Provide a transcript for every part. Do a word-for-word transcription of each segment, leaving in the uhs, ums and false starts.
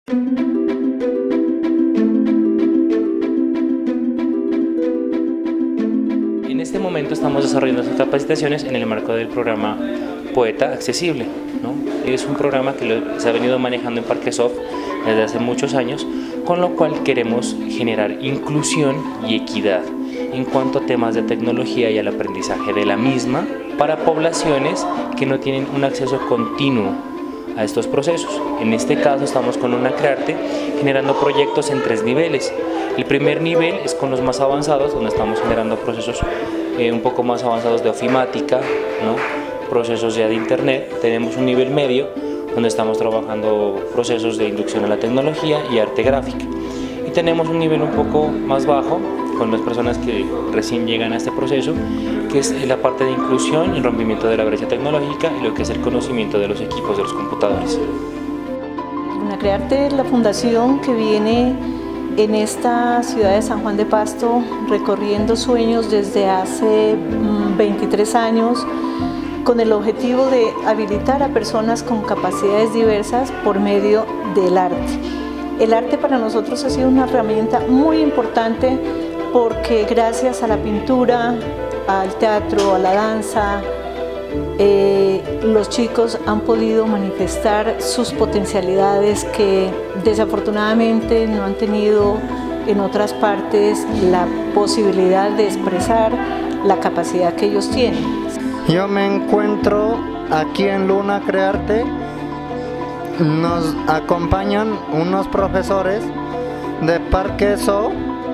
En este momento estamos desarrollando estas capacitaciones en el marco del programa Poeta Accesible, ¿no? Es un programa que lo, se ha venido manejando en Parquesoft desde hace muchos años, con lo cual queremos generar inclusión y equidad en cuanto a temas de tecnología y al aprendizaje de la misma para poblaciones que no tienen un acceso continuo a estos procesos. En este caso estamos con UNACREARTE generando proyectos en tres niveles. El primer nivel es con los más avanzados, donde estamos generando procesos eh, un poco más avanzados de ofimática, ¿no? Procesos ya de internet. Tenemos un nivel medio, donde estamos trabajando procesos de inducción a la tecnología y arte gráfica. Y tenemos un nivel un poco más bajo, con las personas que recién llegan a este proceso, que es la parte de inclusión, el rompimiento de la brecha tecnológica y lo que es el conocimiento de los equipos, de los computadores. UNACREARTE es la fundación que viene en esta ciudad de San Juan de Pasto recorriendo sueños desde hace veintitrés años, con el objetivo de habilitar a personas con capacidades diversas por medio del arte. El arte para nosotros ha sido una herramienta muy importante porque gracias a la pintura, al teatro, a la danza, eh, los chicos han podido manifestar sus potencialidades que desafortunadamente no han tenido en otras partes la posibilidad de expresar la capacidad que ellos tienen. Yo me encuentro aquí en UNACREARTE, nos acompañan unos profesores de Parquesoft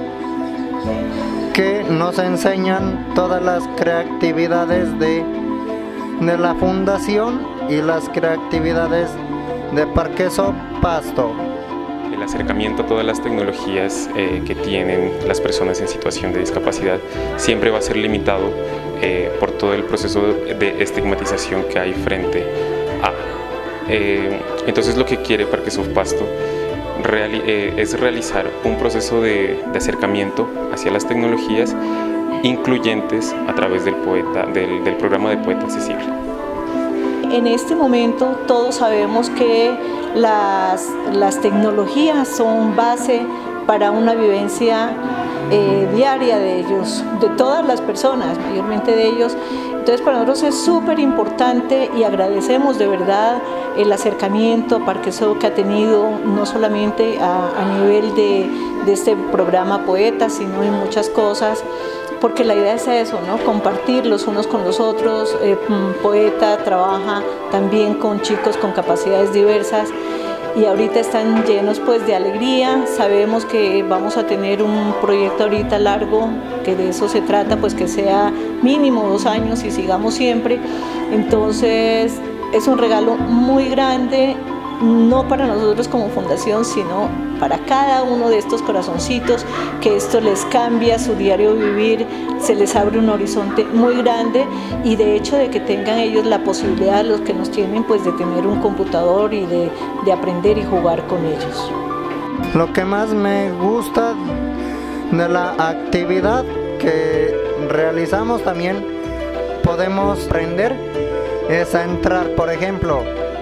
que nos enseñan todas las creatividades de, de la fundación y las creatividades de Parquesoft Pasto. El acercamiento a todas las tecnologías eh, que tienen las personas en situación de discapacidad siempre va a ser limitado eh, por todo el proceso de estigmatización que hay frente a. Eh, entonces lo que quiere Parquesoft Pasto reali eh, es realizar un proceso de, de acercamiento hacia las tecnologías incluyentes a través del, poeta, del, del programa de Poeta Accesible. En este momento todos sabemos que las, las tecnologías son base para una vivencia eh, diaria de ellos, de todas las personas, mayormente de ellos. Entonces para nosotros es súper importante y agradecemos de verdad el acercamiento a Parquesoft que ha tenido, no solamente a, a nivel de, de este programa Poeta, sino en muchas cosas, porque la idea es eso, ¿no? Compartir los unos con los otros. eh, Poeta trabaja también con chicos con capacidades diversas y ahorita están llenos pues de alegría. Sabemos que vamos a tener un proyecto ahorita largo, que de eso se trata, pues que sea mínimo dos años y sigamos siempre. Entonces es un regalo muy grande, no para nosotros como fundación, sino para cada uno de estos corazoncitos, que esto les cambia su diario vivir, se les abre un horizonte muy grande y de hecho de que tengan ellos la posibilidad, los que nos tienen, pues de tener un computador y de, de aprender y jugar con ellos. Lo que más me gusta de la actividad que realizamos también podemos aprender es a entrar, por ejemplo,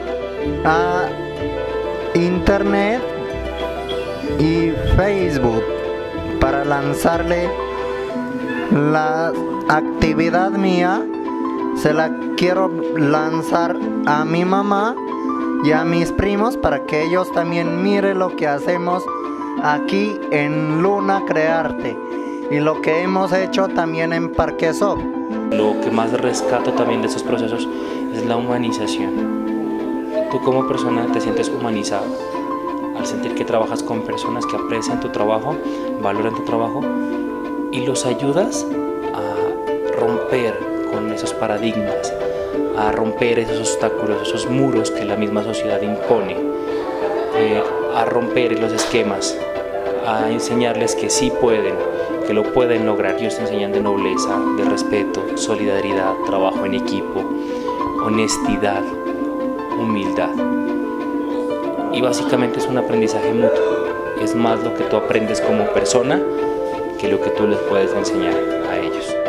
a internet y Facebook para lanzarle la actividad mía. Se la quiero lanzar a mi mamá y a mis primos para que ellos también miren lo que hacemos aquí en UNACREARTE y lo que hemos hecho también en Parquesoft. Lo que más rescato también de estos procesos es la humanización. Tú como persona te sientes humanizado al sentir que trabajas con personas que aprecian tu trabajo, valoran tu trabajo y los ayudas a romper con esos paradigmas, a romper esos obstáculos, esos muros que la misma sociedad impone, eh, a romper los esquemas, a enseñarles que sí pueden, que lo pueden lograr. Ellos te enseñan de nobleza, de respeto, solidaridad, trabajo en equipo, honestidad, humildad. Y básicamente es un aprendizaje mutuo. Es más lo que tú aprendes como persona que lo que tú les puedes enseñar a ellos.